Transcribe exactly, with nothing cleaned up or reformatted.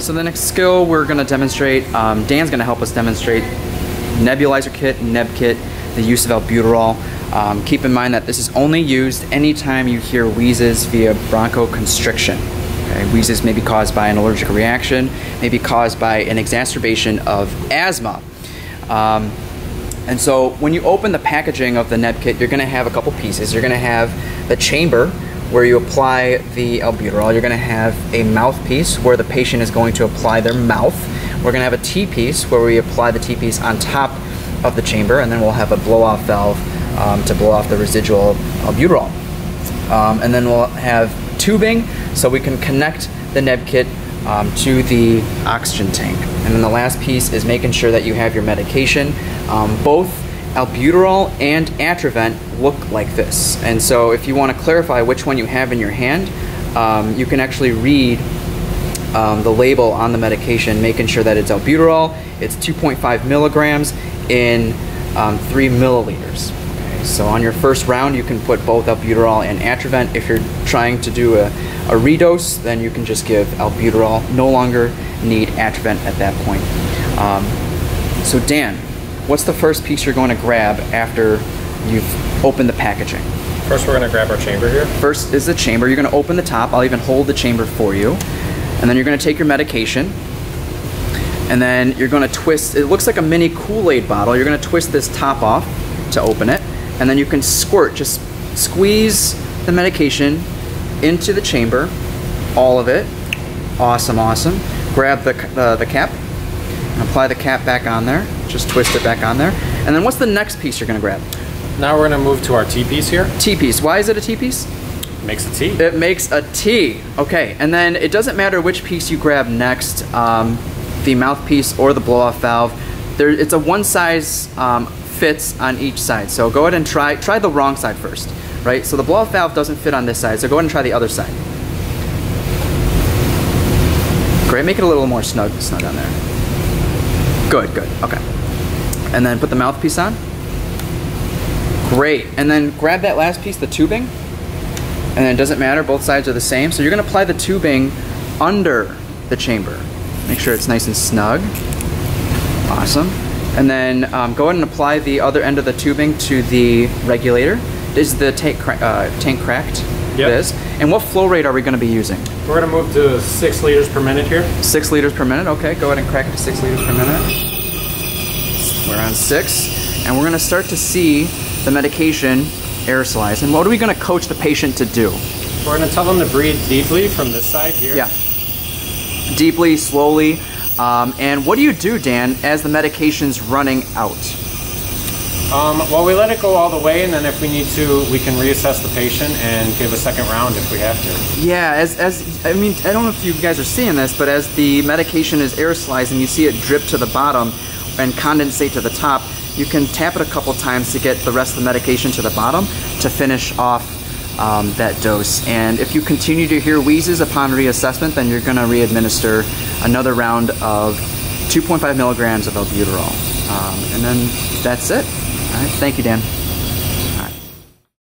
So the next skill we're going to demonstrate, um, Dan's going to help us demonstrate nebulizer kit, neb kit, the use of albuterol. Um, keep in mind that this is only used anytime you hear wheezes via bronchoconstriction. Okay? Wheezes may be caused by an allergic reaction, may be caused by an exacerbation of asthma. Um, and so when you open the packaging of the neb kit, you're going to have a couple pieces. You're going to have the chamber where you apply the albuterol. You're going to have a mouthpiece where the patient is going to apply their mouth. We're going to have a T-piece where we apply the T-piece on top of the chamber, and then we'll have a blow-off valve um, to blow off the residual albuterol. Um, and then we'll have tubing so we can connect the neb kit um, to the oxygen tank. And then the last piece is making sure that you have your medication. Um, both albuterol and Atrovent look like this. And so if you want to clarify which one you have in your hand, um, you can actually read um, the label on the medication, making sure that it's albuterol. It's two point five milligrams in um, three milliliters. Okay, so on your first round, you can put both albuterol and Atrovent. If you're trying to do a, a redose, then you can just give albuterol. No longer need Atrovent at that point. Um, so Dan, what's the first piece you're going to grab after you've opened the packaging? First, we're going to grab our chamber here. First is the chamber. You're going to open the top. I'll even hold the chamber for you. And then you're going to take your medication. And then you're going to twist. It looks like a mini Kool-Aid bottle. You're going to twist this top off to open it. And then you can squirt, just squeeze the medication into the chamber. All of it. Awesome, awesome. Grab the, uh, the cap. And apply the cap back on there. Just twist it back on there. And then what's the next piece you're going to grab? Now we're going to move to our T-piece here. T-piece. Why is it a T-piece? Makes a T. It makes a T. Okay. And then it doesn't matter which piece you grab next, um, the mouthpiece or the blow-off valve. There, it's a one size um, fits on each side. So go ahead and try try the wrong side first, right? So the blow-off valve doesn't fit on this side. So go ahead and try the other side. Great. Make it a little more snug, snug on there. Good, good, okay. And then put the mouthpiece on. Great, and then grab that last piece, the tubing, and then it doesn't matter, both sides are the same. So you're gonna apply the tubing under the chamber. Make sure it's nice and snug. Awesome. And then um, go ahead and apply the other end of the tubing to the regulator. Is the tank, cra uh, tank cracked? Yep. It is. And what flow rate are we gonna be using? We're gonna move to six liters per minute here. Six liters per minute, okay. Go ahead and crack it to six liters per minute. We're on six, and we're gonna start to see the medication aerosolize. And what are we gonna coach the patient to do? We're gonna tell them to breathe deeply from this side here. Yeah. Deeply, slowly. Um, and what do you do, Dan, as the medication's running out? Um, well, we let it go all the way, and then if we need to, we can reassess the patient and give a second round if we have to. Yeah, as, as I mean, I don't know if you guys are seeing this, but as the medication is aerosolizing, you see it drip to the bottom and condensate to the top. You can tap it a couple times to get the rest of the medication to the bottom to finish off um, that dose. And if you continue to hear wheezes upon reassessment, then you're going to re-administer another round of two point five milligrams of albuterol. Um, and then that's it. All right, thank you, Dan.